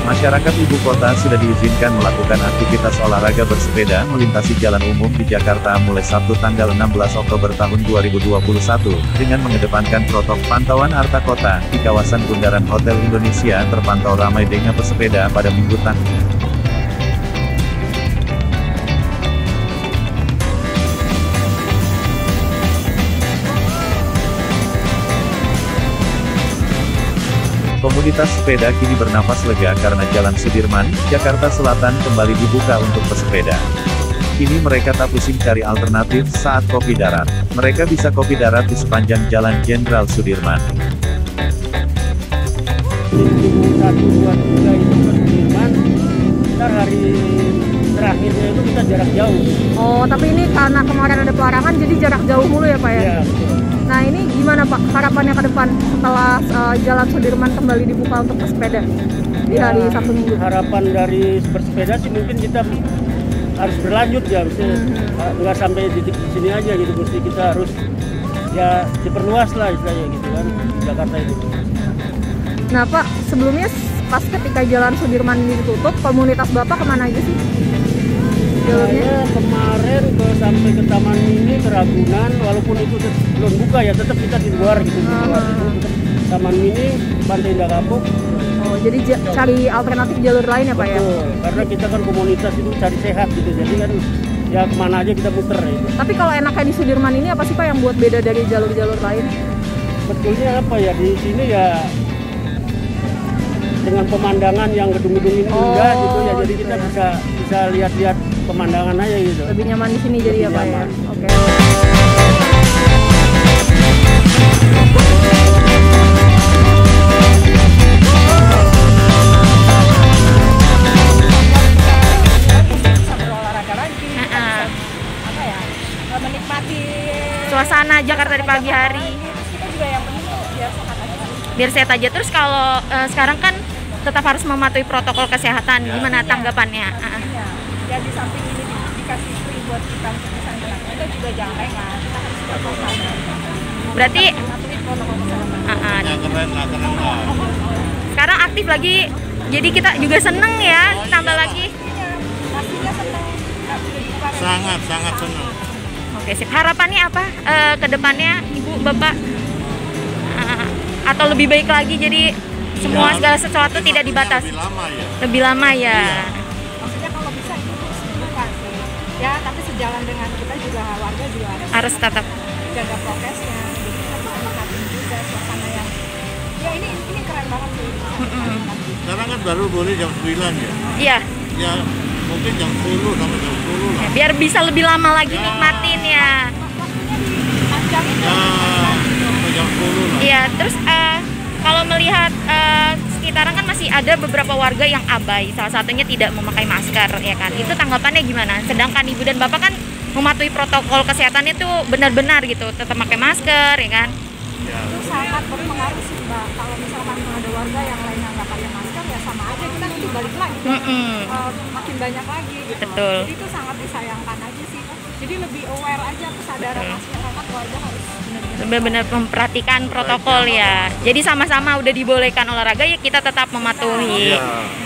Masyarakat ibu kota sudah diizinkan melakukan aktivitas olahraga bersepeda melintasi jalan umum di Jakarta mulai Sabtu tanggal 16 Oktober tahun 2021, dengan mengedepankan protokol pantauan Arta Kota. Di kawasan Bundaran Hotel Indonesia terpantau ramai dengan pesepeda pada Minggu tanggal. Komunitas sepeda kini bernafas lega karena Jalan Sudirman, Jakarta Selatan kembali dibuka untuk pesepeda. Kini mereka tak pusing cari alternatif saat kopi darat. Mereka bisa kopi darat di sepanjang Jalan Jenderal Sudirman. 1, 2, 3 itu ke Sudirman, ntar hari terakhirnya itu kita jarak jauh. Oh, tapi ini karena kemarin ada pelarangan jadi jarak jauh mulu ya Pak ya? Iya, betul. Nah ini gimana Pak harapannya ke depan setelah Jalan Sudirman kembali dibuka untuk pesepeda di hari Sabtu Minggu? Harapan dari bersepeda sih mungkin kita harus berlanjut ya, nggak sampai di sini aja gitu, mesti kita harus ya diperluas lah istilahnya gitu kan, Jakarta itu. Nah Pak, sebelumnya pas ketika Jalan Sudirman ini ditutup, komunitas Bapak kemana aja sih? Saya kemarin sampai ke Taman Mini, ke Ragunan, walaupun itu belum buka ya, tetap kita di luar gitu. Di luar itu, Taman Mini, Pantai Indah Kapuk. Oh, jadi cari alternatif jalur lain ya Pak ya? Betul, karena kita kan komunitas itu cari sehat gitu, jadi kan ya kemana aja kita muter gitu. Tapi kalau enaknya di Sudirman ini apa sih Pak yang buat beda dari jalur-jalur lain? Betulnya apa ya, di sini ya dengan pemandangan yang gedung-gedung ini indah gitu ya, jadi kita bisa lihat-lihat pemandangan aja gitu. Lebih nyaman di sini jadi ya Pak ya? Oke. Menikmati Suasana Jakarta di pagi hari. kita juga yang penting biar sehat aja. Biar sehat aja. Terus kalau sekarang kan tetap harus mematuhi protokol kesehatan. Gimana tanggapannya? Ya di samping ini dikasih free buat kita untuk bisa jalan, kita juga jangan lengah, kita harus protokol. Berarti Mematuhi protokol kesehatan. sekarang aktif lagi. Jadi kita juga seneng ya, tambah lagi. Pastinya senang sudah dibuka. Sangat senang. Oke, sip. Harapannya apa ke depannya, Ibu, Bapak? Atau lebih baik lagi, jadi semua segala sesuatu tidak dibatasi? Lebih lama ya. Lebih lama ya. Maksudnya kalau bisa itu terus dibuka sih. Ya, tapi sejalan dengan kita juga warga juga Harus tetap. jaga prokesnya. Jadi kita bisa nikmatin juga suasana yang ya ini keren banget sih. Sekarang kan baru boleh jam 9 ya. Iya. Ya mungkin jam 10 sampai jam 10 lah. Biar bisa lebih lama lagi nikmatin ya. Panjangin Ya sampai jam 10 lah. Iya, terus kalau melihat sekitaran kan masih ada beberapa warga yang abai, salah satunya tidak memakai masker ya kan. Itu tanggapannya gimana? Sedangkan Ibu dan Bapak kan mematuhi protokol kesehatannya itu benar-benar gitu, tetap pakai masker ya kan. Ya. itu sangat berpengaruh sih Mbak. Kalau misalkan ada warga yang lainnya nggak pakai masker ya sama aja kita nanti balik lagi. Makin banyak lagi gitu. Betul. Jadi itu sangat disayangkan aja sih. Jadi lebih aware aja kesadaran masyarakat warga harus Benar-benar memperhatikan protokol ya. Jadi sama-sama udah dibolehkan olahraga ya kita tetap mematuhi. Iya.